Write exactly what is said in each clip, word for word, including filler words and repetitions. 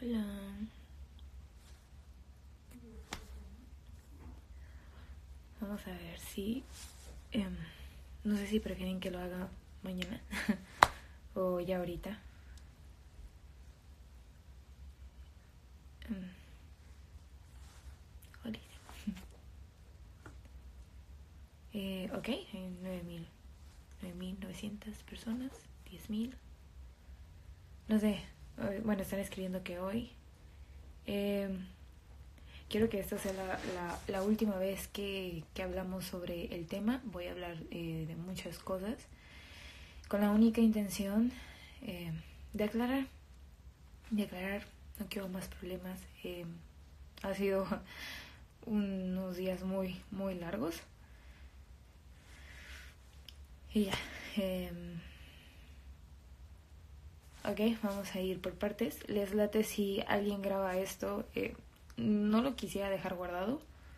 Hola. Vamos a ver si... Eh, no sé si prefieren que lo haga mañana o ya ahorita. Um, hola. eh, ok, hay nueve mil novecientas personas, diez mil. No sé, bueno, están escribiendo que hoy... Eh, quiero que esta sea la, la, la última vez que, que hablamos sobre el tema. Voy a hablar eh, de muchas cosas con la única intención eh, de aclarar, de aclarar, no quiero más problemas. Eh, ha sido unos días muy, muy largos. Y ya. Eh, ok, vamos a ir por partes. Les late si alguien graba esto. Eh, no lo quisiera dejar guardado.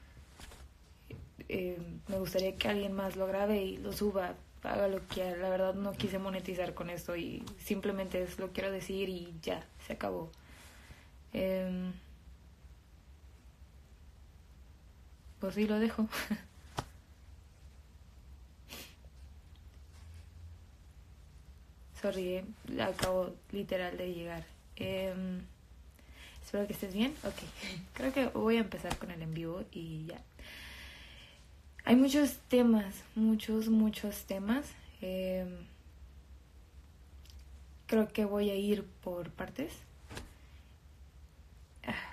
Eh, me gustaría que alguien más lo grabe y lo suba, haga lo que quiera. La verdad no quise monetizar con esto y simplemente es lo quiero decir y ya, se acabó. Eh, pues sí, lo dejo. Sorry, eh, acabo literal de llegar. Eh, espero que estés bien. Ok, creo que voy a empezar con el en vivo y ya. Hay muchos temas, muchos, muchos temas. Eh, creo que voy a ir por partes. Ah.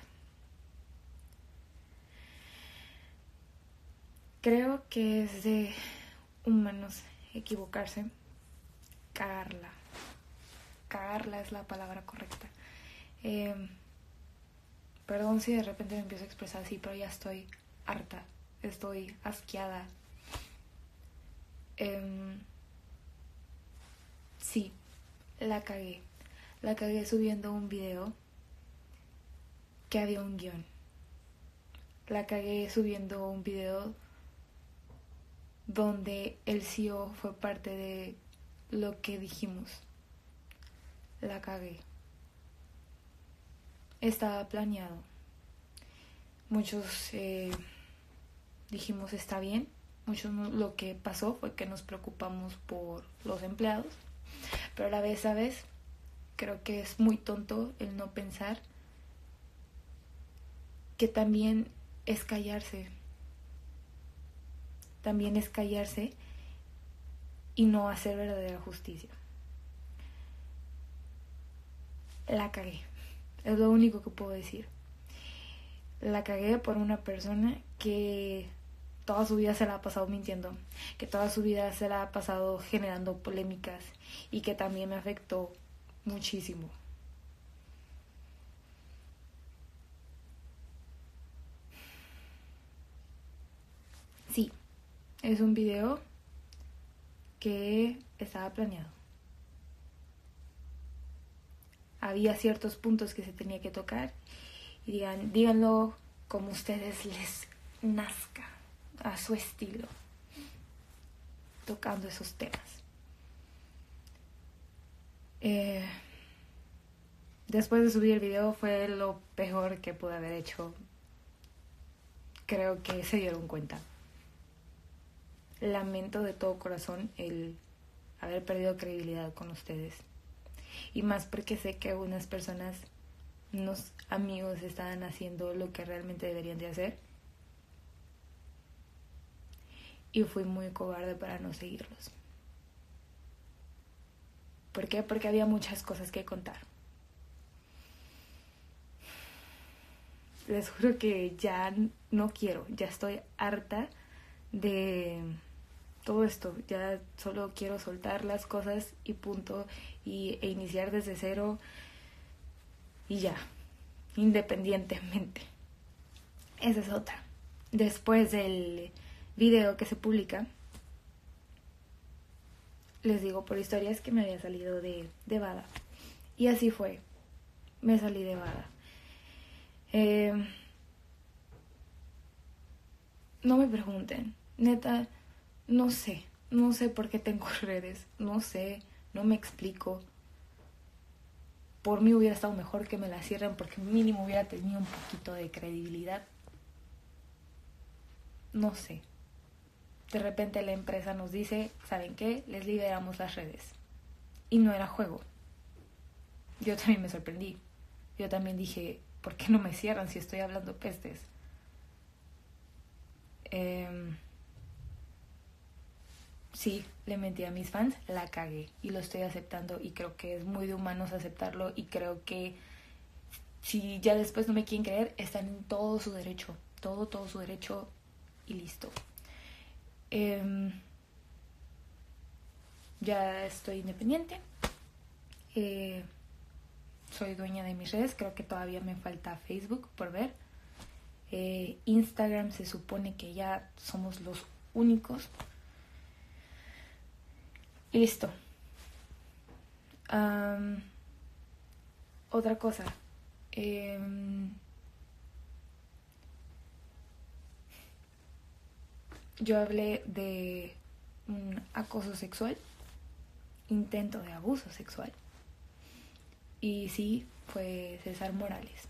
Creo que es de humanos equivocarse. Cagarla. Cagarla es la palabra correcta. Eh, perdón si de repente me empiezo a expresar así, pero ya estoy harta. Estoy asqueada. Eh, sí, la cagué. La cagué subiendo un video que había un guión. La cagué subiendo un video donde el C E O fue parte de lo que dijimos. La cagué. Estaba planeado. Muchos eh, dijimos está bien. Muchos no, lo que pasó fue que nos preocupamos por los empleados. Pero a la vez, ¿sabes? Creo que es muy tonto el no pensar que también es callarse. También es callarse y no hacer verdadera justicia. La cagué. Es lo único que puedo decir. La cagué por una persona que toda su vida se la ha pasado mintiendo, que toda su vida se la ha pasado generando polémicas y que también me afectó muchísimo. Sí, es un video que estaba planeado. Había ciertos puntos que se tenía que tocar y digan, díganlo como ustedes les nazca, a su estilo, tocando esos temas. Eh, después de subir el video fue lo peor que pude haber hecho. Creo que se dieron cuenta. Lamento de todo corazón el haber perdido credibilidad con ustedes. Y más porque sé que algunas personas, unos amigos, estaban haciendo lo que realmente deberían de hacer. Y fui muy cobarde para no seguirlos. ¿Por qué? Porque había muchas cosas que contar. Les juro que ya no quiero, ya estoy harta de todo esto. Ya solo quiero soltar las cosas y punto, y, e iniciar desde cero y ya, independientemente. Esa es otra. Después del video que se publica, les digo por historias que me había salido de, de Bada. Y así fue. Me salí de Bada. Eh, no me pregunten. Neta, no sé. No sé por qué tengo redes. No sé. No me explico. por mí hubiera estado mejor que me la cierren porque mínimo hubiera tenido un poquito de credibilidad. No sé. De repente la empresa nos dice, ¿saben qué? Les liberamos las redes. Y no era juego. Yo también me sorprendí. Yo también dije, ¿por qué no me cierran si estoy hablando pestes? Eh, sí, le mentí a mis fans, la cagué y lo estoy aceptando y creo que es muy de humanos aceptarlo y creo que si ya después no me quieren creer, están en todo su derecho, todo, todo su derecho y listo. Eh, ya estoy independiente, eh, soy dueña de mis redes, creo que todavía me falta Facebook por ver. Eh, Instagram se supone que ya somos los únicos. Y listo. Um, otra cosa. Eh, yo hablé de un acoso sexual, intento de abuso sexual. Y sí, fue César Morales.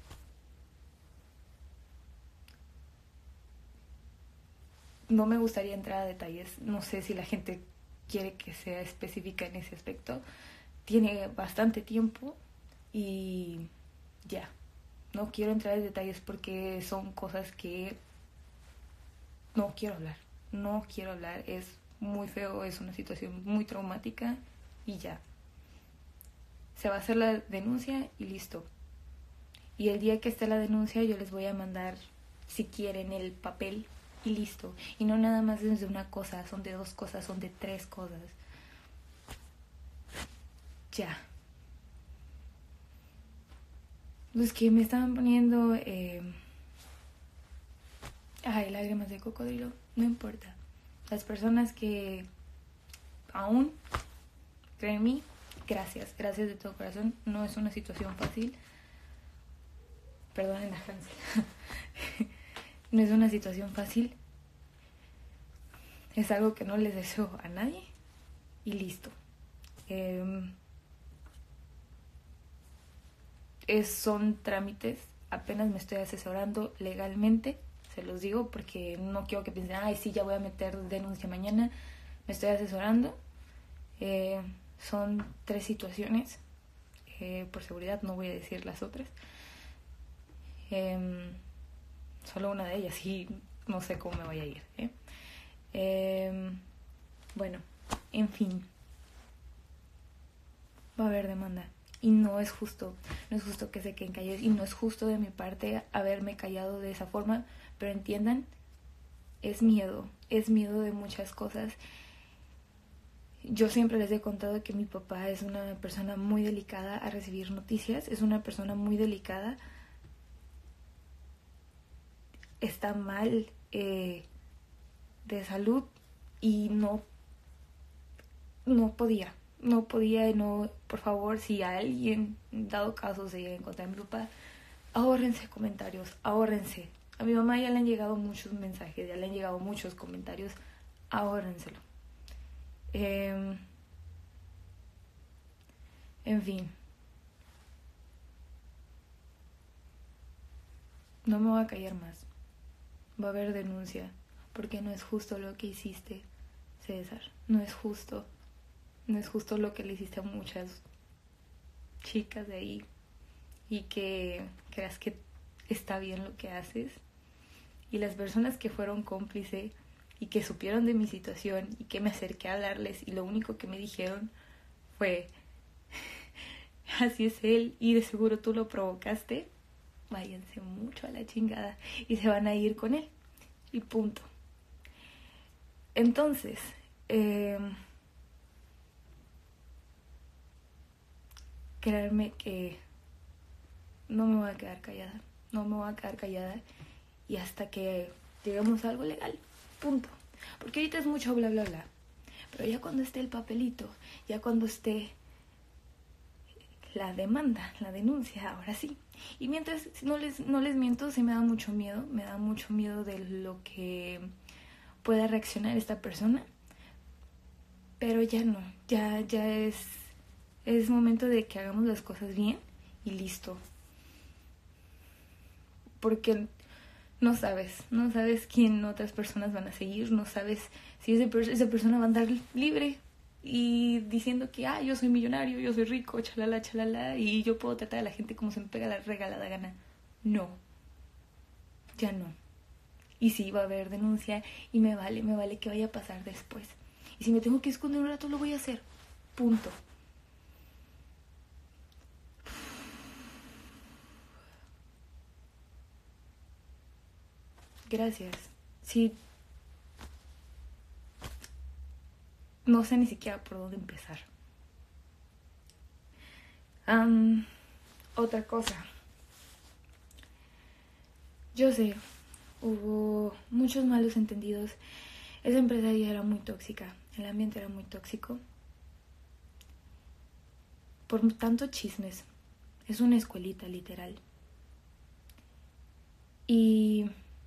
No me gustaría entrar a detalles, no sé si la gente quiere que sea específica en ese aspecto. Tiene bastante tiempo y ya, no quiero entrar en detalles porque son cosas que no quiero hablar, no quiero hablar, es muy feo, es una situación muy traumática y ya. Se va a hacer la denuncia y listo. Y el día que esté la denuncia yo les voy a mandar, si quieren, el papel y listo. Y no nada más es de una cosa, son de dos cosas, son de tres cosas. Ya. Los que me estaban poniendo eh... ay, lágrimas de cocodrilo, no importa. Las personas que aún creen en mí, gracias, gracias de todo corazón. No es una situación fácil. Perdonen la Hansel. No es una situación fácil. Es algo que no les deseo a nadie. Y listo. Eh, es, son trámites. Apenas me estoy asesorando legalmente. Se los digo porque no quiero que piensen, ay, sí, ya voy a meter denuncia mañana. Me estoy asesorando. Eh, son tres situaciones. Eh, por seguridad no voy a decir las otras. Eh, solo una de ellas y no sé cómo me voy a ir. ¿eh? Eh, bueno, en fin. Va a haber demanda. Y no es justo. No es justo que se queden callados. Y no es justo de mi parte haberme callado de esa forma. Pero entiendan, es miedo. Es miedo de muchas cosas. Yo siempre les he contado que mi papá es una persona muy delicada a recibir noticias. Es una persona muy delicada. Está mal eh, de salud y no, no podía. No podía, no, por favor, si a alguien, dado caso, se llega a encontrar a mi papá, ahórrense comentarios, ahórrense. A mi mamá ya le han llegado muchos mensajes, ya le han llegado muchos comentarios, ahórrenselo. Eh, en fin. No me voy a callar más. Va a haber denuncia, porque no es justo lo que hiciste, César. No es justo. No es justo lo que le hiciste a muchas chicas de ahí y que creas que está bien lo que haces. Y las personas que fueron cómplices y que supieron de mi situación y que me acerqué a hablarles y lo único que me dijeron fue, así es él y de seguro tú lo provocaste, váyanse mucho a la chingada y se van a ir con él. Y punto. Entonces, eh, créanme que no me voy a quedar callada, no me voy a quedar callada y hasta que lleguemos a algo legal, punto. Porque ahorita es mucho bla bla bla, pero ya cuando esté el papelito, ya cuando esté la demanda, la denuncia, ahora sí. Y mientras, no les, no les miento, sí me da mucho miedo, me da mucho miedo de lo que pueda reaccionar esta persona, pero ya no, ya, ya es... Es momento de que hagamos las cosas bien y listo. Porque no sabes, no sabes quién otras personas van a seguir, no sabes si ese, esa persona va a andar libre y diciendo que, ah, yo soy millonario, yo soy rico, chalala, chalala, y yo puedo tratar a la gente como se me pega la regalada gana. No, ya no. Y sí, va a haber denuncia y me vale, me vale que vaya a pasar después. Y si me tengo que esconder un rato, lo voy a hacer. Punto. Gracias. Sí. No sé ni siquiera por dónde empezar. Um, otra cosa. Yo sé, hubo muchos malos entendidos. Esa empresa ya era muy tóxica. El ambiente era muy tóxico. Por tanto chismes. Es una escuelita, literal. Y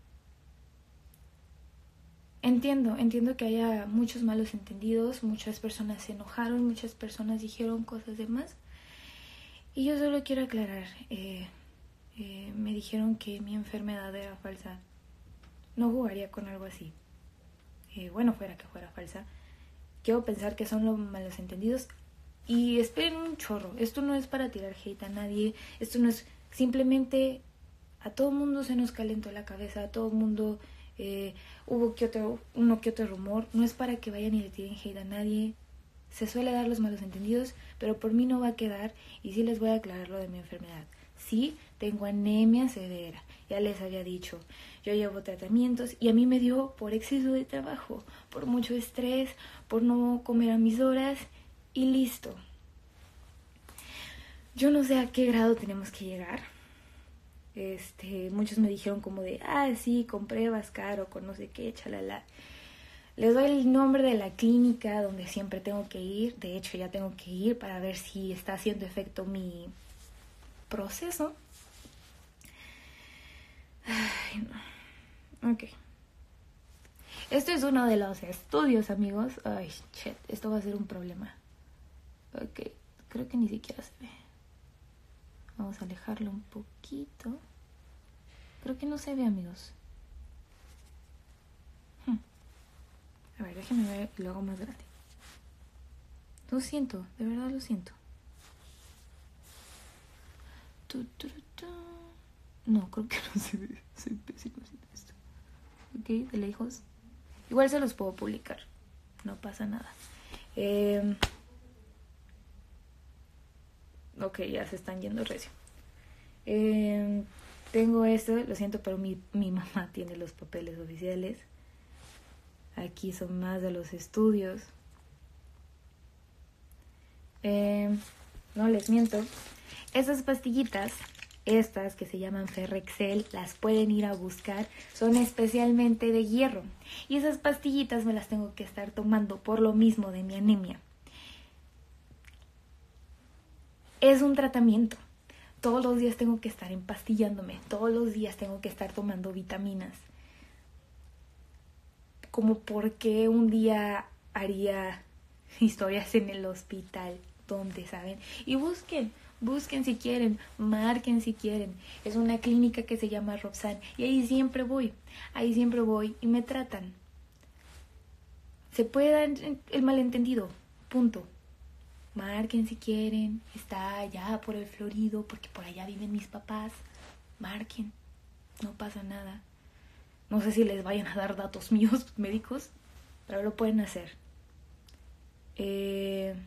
entiendo, entiendo que haya muchos malos entendidos. Muchas personas se enojaron, muchas personas dijeron cosas de más. Y yo solo quiero aclarar. Eh, eh, me dijeron que mi enfermedad era falsa. No jugaría con algo así. Eh, bueno, fuera que fuera falsa. Quiero pensar que son los malos entendidos. Y esperen un chorro. Esto no es para tirar hate a nadie. Esto no es simplemente... A todo mundo se nos calentó la cabeza. A todo mundo eh, hubo que otro, uno que otro rumor. No es para que vayan y le tiren hate a nadie. Se suele dar los malos entendidos. Pero por mí no va a quedar. Y sí les voy a aclarar lo de mi enfermedad. Sí, tengo anemia severa. Ya les había dicho. Yo llevo tratamientos y a mí me dio por exceso de trabajo, por mucho estrés, por no comer a mis horas y listo. Yo no sé a qué grado tenemos que llegar. Este, muchos me dijeron como de, ah, sí, con pruebas caro, con no sé qué, chalala. Les doy el nombre de la clínica donde siempre tengo que ir. De hecho, ya tengo que ir para ver si está haciendo efecto mi proceso. Ay, no. Ok. Esto es uno de los estudios, amigos. Ay, shit, esto va a ser un problema. Ok, creo que ni siquiera se ve. Vamos a alejarlo un poquito. Creo que no se ve, amigos. Hmm. A ver, déjenme ver y lo hago más grande. Lo siento, de verdad lo siento. Tu, tu, tu. No, creo que no se ve. Soy pésimo haciendo esto. Ok, de lejos. Igual se los puedo publicar. No pasa nada. Eh... Ok, ya se están yendo recio. Eh... Tengo esto, lo siento, pero mi, mi mamá tiene los papeles oficiales. Aquí son más de los estudios. Eh... No les miento. Esas pastillitas... Estas que se llaman Ferrexel, las pueden ir a buscar, son especialmente de hierro. Y esas pastillitas me las tengo que estar tomando por lo mismo de mi anemia. Es un tratamiento. Todos los días tengo que estar empastillándome. Todos los días tengo que estar tomando vitaminas. Como por qué un día haría historias en el hospital, donde, ¿saben? Y busquen. Busquen si quieren, marquen si quieren. Es una clínica que se llama Robsan y ahí siempre voy, ahí siempre voy y me tratan. Se puede dar el malentendido, punto. Marquen si quieren, está allá por el Florido, porque por allá viven mis papás. Marquen, no pasa nada. No sé si les vayan a dar datos míos médicos, pero lo pueden hacer. Eh...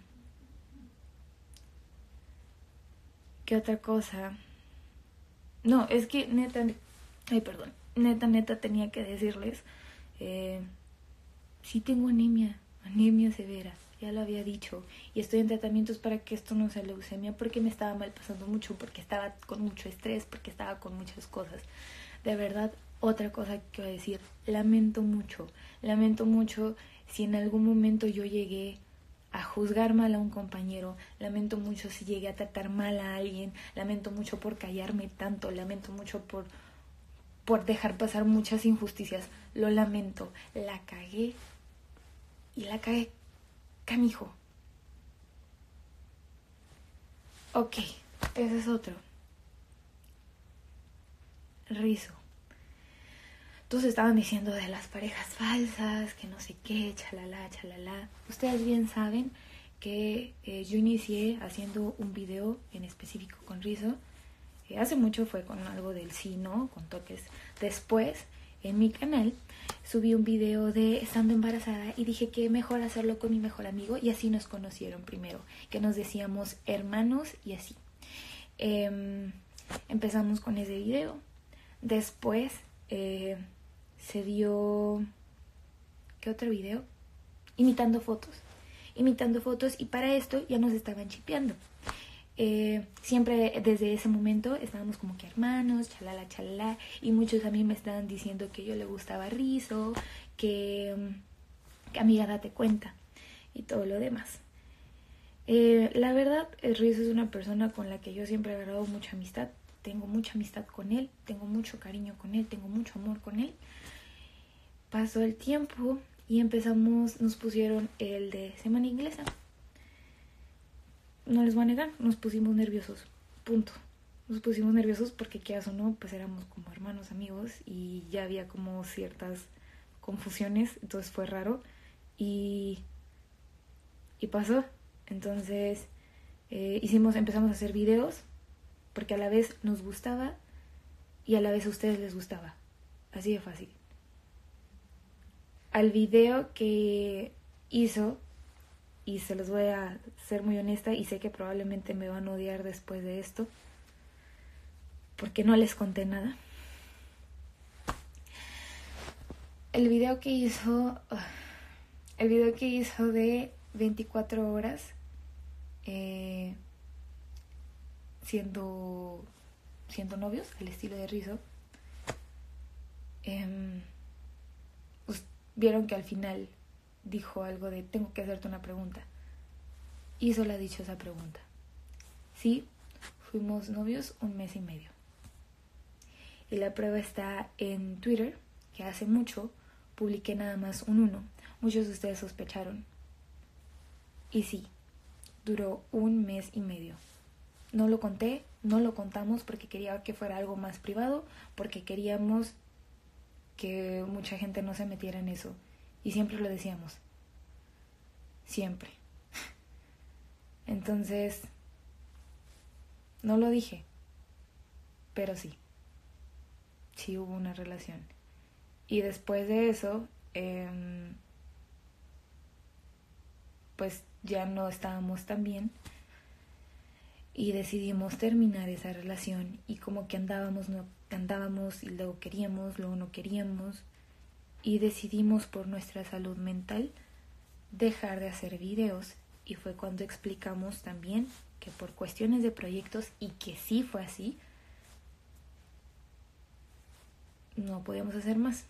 ¿Qué otra cosa? No, es que neta, ay, perdón, neta, neta tenía que decirles, eh, sí tengo anemia, anemia severa, ya lo había dicho, y estoy en tratamientos para que esto no sea leucemia, porque me estaba mal pasando mucho, porque estaba con mucho estrés, porque estaba con muchas cosas. De verdad, otra cosa que quiero decir, lamento mucho, lamento mucho si en algún momento yo llegué a juzgar mal a un compañero, lamento mucho si llegué a tratar mal a alguien, lamento mucho por callarme tanto, lamento mucho por, por dejar pasar muchas injusticias, lo lamento, la cagué y la cagué, canijo. Ok, ese es otro. Rizo. Todos estaban diciendo de las parejas falsas, que no sé qué, chalala, chalala. Ustedes bien saben que eh, yo inicié haciendo un video en específico con Rizo. Eh, hace mucho fue con algo del sí, ¿no? Con toques. Después, en mi canal, subí un video de estando embarazada y dije que mejor hacerlo con mi mejor amigo y así nos conocieron primero. Que nos decíamos hermanos y así. Eh, empezamos con ese video. Después... Eh, se dio... ¿Qué otro video? Imitando fotos. Imitando fotos y para esto ya nos estaban chipeando. Eh, siempre desde ese momento estábamos como que hermanos, chalala, chalala. Y muchos a mí me estaban diciendo que yo le gustaba Rizo, que, que amiga date cuenta y todo lo demás. Eh, la verdad, Rizo es una persona con la que yo siempre he agarrado mucha amistad. Tengo mucha amistad con él, tengo mucho cariño con él, tengo mucho amor con él. Pasó el tiempo y empezamos, nos pusieron el de semana inglesa. No les voy a negar, nos pusimos nerviosos, punto. Nos pusimos nerviosos porque qué o no, pues éramos como hermanos, amigos y ya había como ciertas confusiones, entonces fue raro y, y pasó. Entonces eh, hicimos, empezamos a hacer videos porque a la vez nos gustaba y a la vez a ustedes les gustaba, así de fácil. Al video que hizo, y se los voy a ser muy honesta y sé que probablemente me van a odiar después de esto porque no les conté nada. El video que hizo el video que hizo de veinticuatro horas eh, siendo siendo novios al estilo de Rizo, eh, pues, vieron que al final dijo algo de tengo que hacerte una pregunta y solo ha dicho esa pregunta. Sí, fuimos novios un mes y medio y la prueba está en Twitter, que hace mucho publiqué nada más un uno. Muchos de ustedes sospecharon y sí, duró un mes y medio. No lo conté, no lo contamos porque quería que fuera algo más privado, porque queríamos que mucha gente no se metiera en eso. Y siempre lo decíamos. Siempre. Entonces, no lo dije, pero sí. Sí hubo una relación. Y después de eso, eh, pues ya no estábamos tan bien. Y decidimos terminar esa relación. Y como que andábamos, no andábamos y luego queríamos, luego no queríamos. Y decidimos por nuestra salud mental dejar de hacer videos. Y fue cuando explicamos también que por cuestiones de proyectos, y que sí fue así, no podíamos hacer más.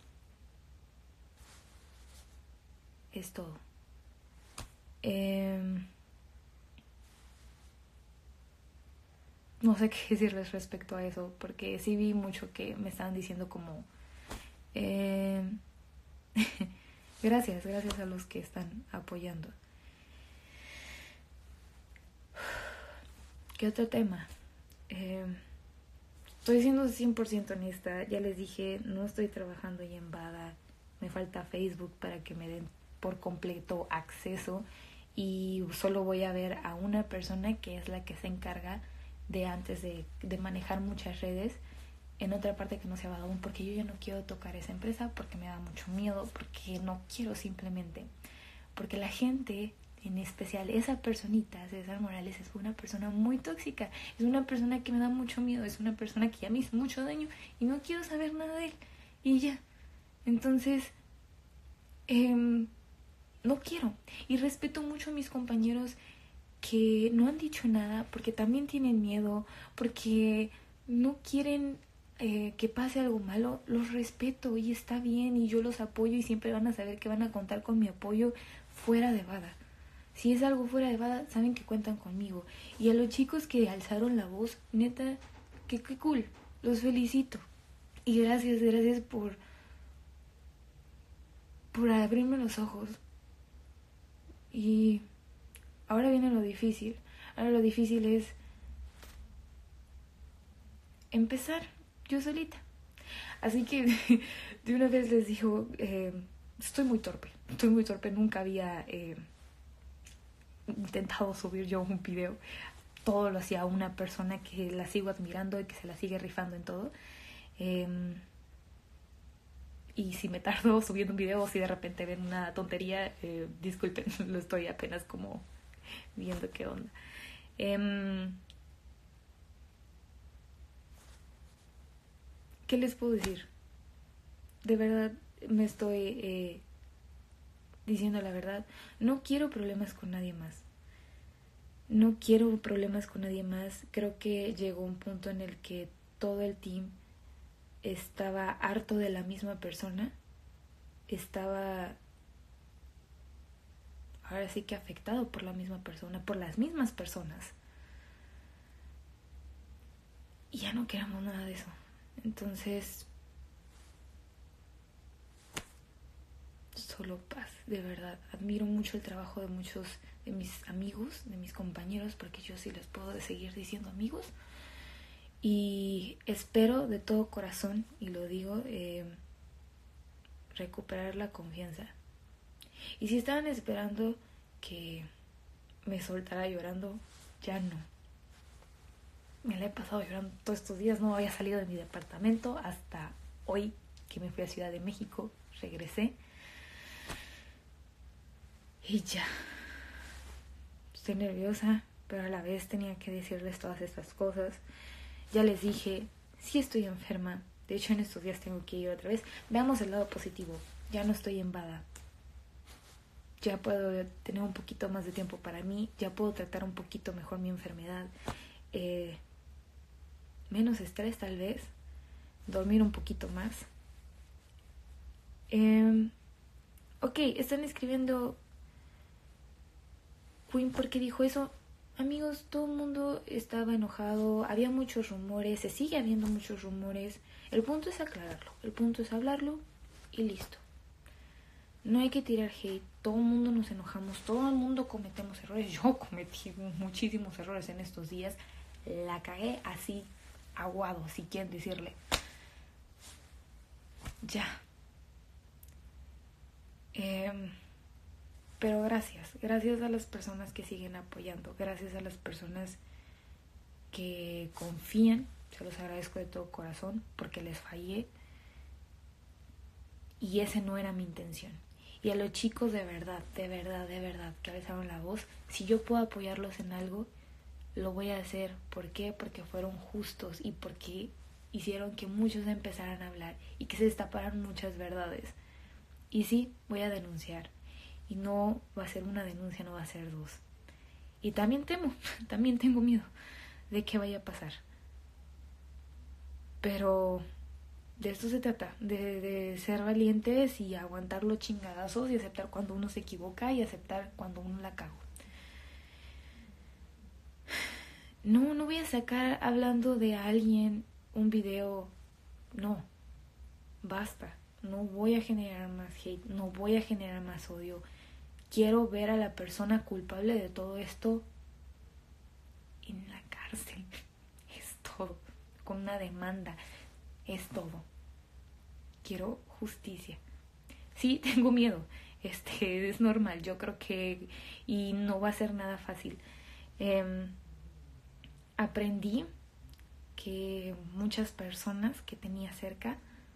Es todo. Eh, no sé qué decirles respecto a eso, porque sí vi mucho que me estaban diciendo como... Eh, gracias, gracias a los que están apoyando. ¿Qué otro tema? Eh, estoy siendo cien por ciento honesta. Ya les dije, no estoy trabajando ya en Bada. Me falta Facebook para que me den por completo acceso. Y solo voy a ver a una persona que es la que se encarga de antes de, de manejar muchas redes. En otra parte que no sea Badabun, porque yo ya no quiero tocar esa empresa, porque me da mucho miedo, porque no quiero simplemente. Porque la gente... En especial esa personita, César Morales, es una persona muy tóxica. Es una persona que me da mucho miedo. Es una persona que ya me hizo mucho daño y no quiero saber nada de él. Y ya. Entonces, eh, no quiero. Y respeto mucho a mis compañeros que no han dicho nada porque también tienen miedo, porque no quieren eh, que pase algo malo. Los respeto y está bien y yo los apoyo y siempre van a saber que van a contar con mi apoyo fuera de Bada. Si es algo fuera de Bada, saben que cuentan conmigo. Y a los chicos que alzaron la voz, neta, que qué cool. Los felicito. Y gracias, gracias por... por abrirme los ojos. Y ahora viene lo difícil. Ahora lo difícil es empezar yo solita. Así que de una vez les digo, eh, estoy muy torpe, estoy muy torpe, nunca había eh, intentado subir yo un video. Todo lo hacía una persona que la sigo admirando y que se la sigue rifando en todo. Eh, y si me tardo subiendo un video o si de repente ven una tontería, eh, disculpen, lo estoy apenas como viendo qué onda. Eh, ¿Qué les puedo decir? De verdad me estoy eh, diciendo la verdad. No quiero problemas con nadie más. No quiero problemas con nadie más. Creo que llegó un punto en el que todo el team estaba harto de la misma persona. Estaba ahora sí que afectado por la misma persona, por las mismas personas. Y ya no queremos nada de eso. Entonces, solo paz, de verdad. Admiro mucho el trabajo de muchos de mis amigos, de mis compañeros, porque yo sí les puedo seguir diciendo amigos. Y espero de todo corazón, y lo digo, eh, recuperar la confianza. Y si estaban esperando que me soltara llorando, ya no. Me la he pasado llorando todos estos días. No había salido de mi departamento hasta hoy que me fui a Ciudad de México. Regresé. Y ya. Estoy nerviosa, pero a la vez tenía que decirles todas estas cosas. Ya les dije, sí estoy enferma. De hecho, en estos días tengo que ir otra vez. Veamos el lado positivo. Ya no estoy en bada. Ya puedo tener un poquito más de tiempo para mí. Ya puedo tratar un poquito mejor mi enfermedad. Eh... menos estrés tal vez, dormir un poquito más. Eh, ok, están escribiendo, Queen, ¿por qué dijo eso? Amigos, todo el mundo estaba enojado, había muchos rumores, se sigue habiendo muchos rumores. El punto es aclararlo, el punto es hablarlo y listo. No hay que tirar hate, todo el mundo nos enojamos, todo el mundo cometemos errores. Yo cometí muchísimos errores en estos días, la cagué así aguado, si quieren decirle. Ya. Eh, pero gracias. Gracias a las personas que siguen apoyando. Gracias a las personas que confían. Se los agradezco de todo corazón porque les fallé. Y esa no era mi intención. Y a los chicos de verdad, de verdad, de verdad, que alzaron la voz, si yo puedo apoyarlos en algo, lo voy a hacer. ¿Por qué? Porque fueron justos y porque hicieron que muchos empezaran a hablar y que se destaparan muchas verdades. Y sí, voy a denunciar. Y no va a ser una denuncia, no va a ser dos. Y también temo, también tengo miedo de que vaya a pasar. Pero de esto se trata, de, de ser valientes y aguantar los chingadazos y aceptar cuando uno se equivoca y aceptar cuando uno la cago. No, no voy a sacar hablando de alguien un video. No, basta. No voy a generar más hate, no voy a generar más odio. Quiero ver a la persona culpable de todo esto en la cárcel. Es todo. Con una demanda. Es todo. Quiero justicia. Sí, tengo miedo. Este, es normal. Yo creo que... Y no va a ser nada fácil. Eh... Aprendí que muchas personas que tenía cerca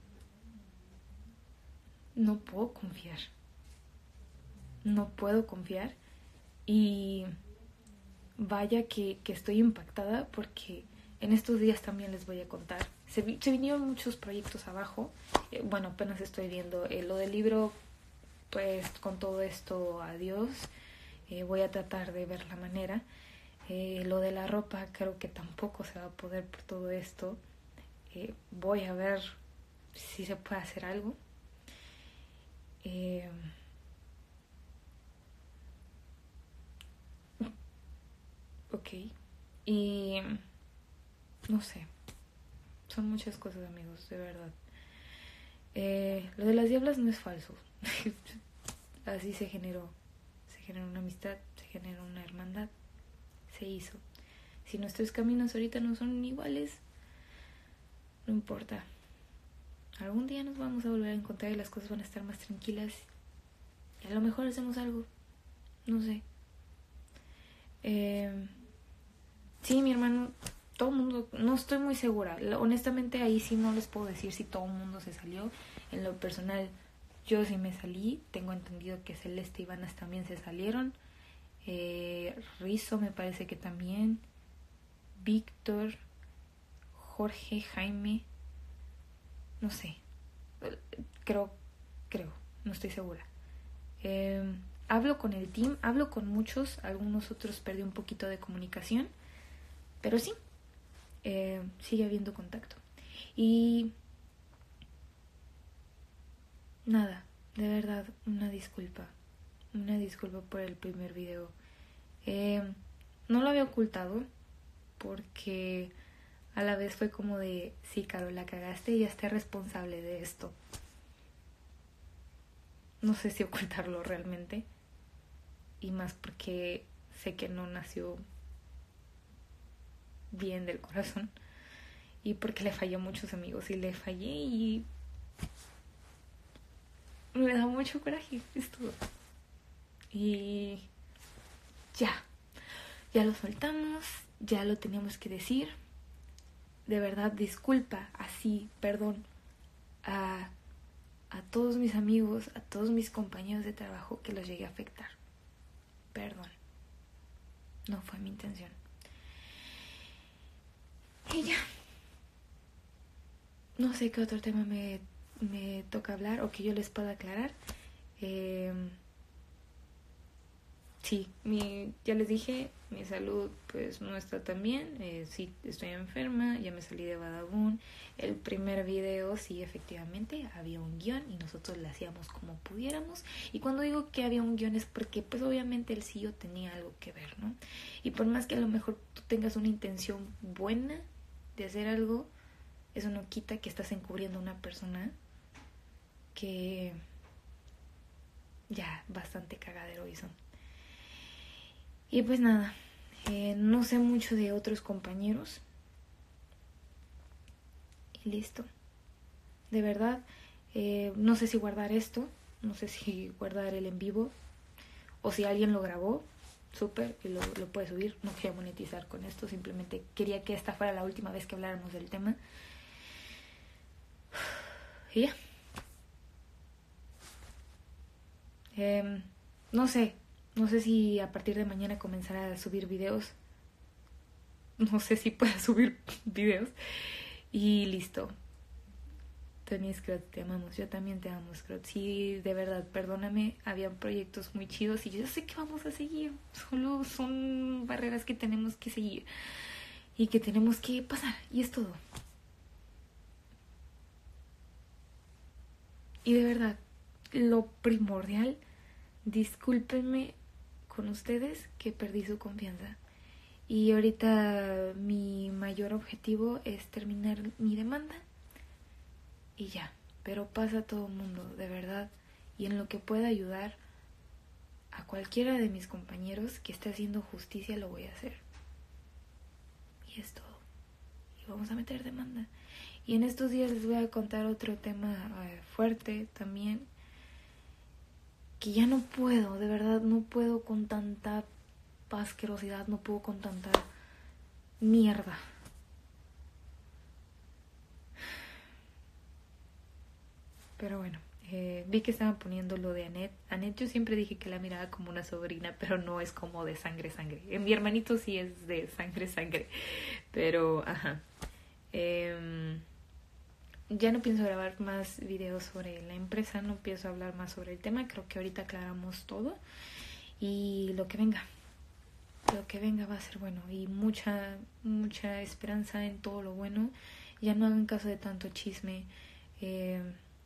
no puedo confiar. No puedo confiar. Y vaya que, que estoy impactada porque en estos días también les voy a contar. Se, se vinieron muchos proyectos abajo. Eh, bueno, apenas estoy viendo eh, lo del libro. Pues con todo esto, adiós. Eh, voy a tratar de ver la manera. Eh, lo de la ropa creo que tampoco se va a poder por todo esto. Eh, voy a ver si se puede hacer algo. Eh, ok. Y no sé. Son muchas cosas, amigos, de verdad. Eh, lo de las diablas no es falso. Así se generó. Se generó una amistad, se generó una hermandad. Se hizo. Si nuestros caminos ahorita no son iguales, no importa. Algún día nos vamos a volver a encontrar y las cosas van a estar más tranquilas. Y a lo mejor hacemos algo. No sé. Eh, sí, mi hermano, todo el mundo, no estoy muy segura. Honestamente, ahí sí no les puedo decir si todo el mundo se salió. En lo personal, yo sí me salí. Tengo entendido que Celeste y Vanas también se salieron. Eh, Rizo me parece que también. Víctor, Jorge, Jaime, no sé. Creo, creo, no estoy segura. Eh, hablo con el team, hablo con muchos, algunos otros perdí un poquito de comunicación, pero sí, eh, sigue habiendo contacto. Y nada, de verdad, una disculpa, una disculpa por el primer video. Eh, no lo había ocultado porque a la vez fue como de, sí, Carol, la cagaste y ya esté responsable de esto. No sé si ocultarlo realmente. Y más porque sé que no nació bien del corazón. Y porque le fallé a muchos amigos. Y le fallé y me da mucho coraje. Es todo. Y ya. Ya lo soltamos. Ya lo teníamos que decir. De verdad, disculpa. Así, perdón. A... a todos mis amigos, a todos mis compañeros de trabajo que los llegué a afectar. Perdón. No fue mi intención. Y ya. No sé qué otro tema me, me toca hablar o que yo les pueda aclarar. Eh, sí, mi, ya les dije, mi salud pues no está tan bien. Eh, sí, estoy enferma, ya me salí de Badabun. El primer video sí, efectivamente, había un guión y nosotros le hacíamos como pudiéramos. Y cuando digo que había un guión es porque pues obviamente el C E O tenía algo que ver, ¿no? Y por más que a lo mejor tú tengas una intención buena de hacer algo, eso no quita que estás encubriendo a una persona que ya bastante cagadero hizo. Y pues nada, eh, no sé mucho de otros compañeros. Y listo. De verdad, eh, no sé si guardar esto, no sé si guardar el en vivo, o si alguien lo grabó, súper, y lo, lo puede subir. No quería monetizar con esto, simplemente quería que esta fuera la última vez que habláramos del tema. Y ya. Eh, no sé, no sé si a partir de mañana comenzará a subir videos. No sé si pueda subir videos. Y listo. Tony Scrot, te amamos. Yo también te amo, Scrot. Sí, de verdad, perdóname. Habían proyectos muy chidos y yo sé que vamos a seguir. Solo son barreras que tenemos que seguir y que tenemos que pasar. Y es todo. Y de verdad, lo primordial, discúlpenme con ustedes que perdí su confianza. Y ahorita mi mayor objetivo es terminar mi demanda. Y ya, pero pasa a todo el mundo, de verdad. Y en lo que pueda ayudar a cualquiera de mis compañeros que esté haciendo justicia, lo voy a hacer. Y es todo. Y vamos a meter demanda. Y en estos días les voy a contar otro tema eh, fuerte también. Que ya no puedo, de verdad, no puedo con tanta asquerosidad, no puedo con tanta mierda. Pero bueno, eh, vi que estaban poniendo lo de Annette. Annette yo siempre dije que la miraba como una sobrina, pero no es como de sangre, sangre. Eh, mi hermanito sí es de sangre, sangre. Pero, ajá. Eh, ya no pienso grabar más videos sobre la empresa, no pienso hablar más sobre el tema. Creo que ahorita aclaramos todo. Y lo que venga, lo que venga va a ser bueno. Y mucha, mucha esperanza en todo lo bueno. Ya no hagan caso de tanto chisme. Eh...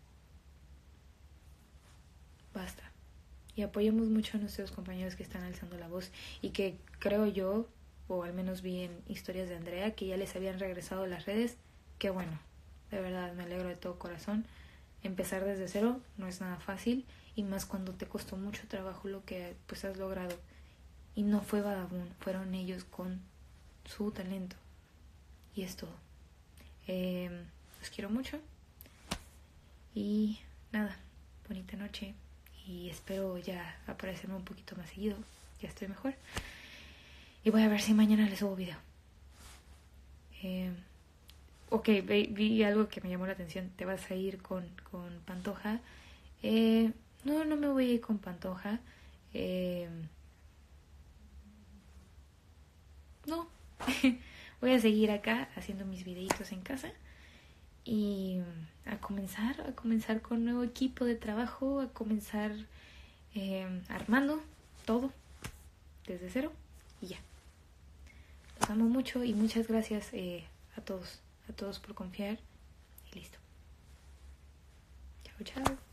Basta. Y apoyemos mucho a nuestros compañeros que están alzando la voz y que creo yo, o al menos vi en historias de Andrea, que ya les habían regresado las redes. Qué bueno, de verdad me alegro de todo corazón. Empezar desde cero no es nada fácil y más cuando te costó mucho trabajo lo que pues has logrado. Y no fue Badabun, fueron ellos con su talento. Y es todo. Eh, Los quiero mucho. Y nada, bonita noche. Y espero ya aparecerme un poquito más seguido. Ya estoy mejor. Y voy a ver si mañana les subo video. Eh, ok, vi, vi algo que me llamó la atención. Te vas a ir con, con Pantoja. Eh, no, no me voy a ir con Pantoja. Eh, no. Voy a seguir acá haciendo mis videitos en casa. Y a comenzar, a comenzar con un nuevo equipo de trabajo. A comenzar eh, armando todo desde cero. Y ya. Los amo mucho y muchas gracias eh, a todos, a todos por confiar. Y listo. Chao, chao.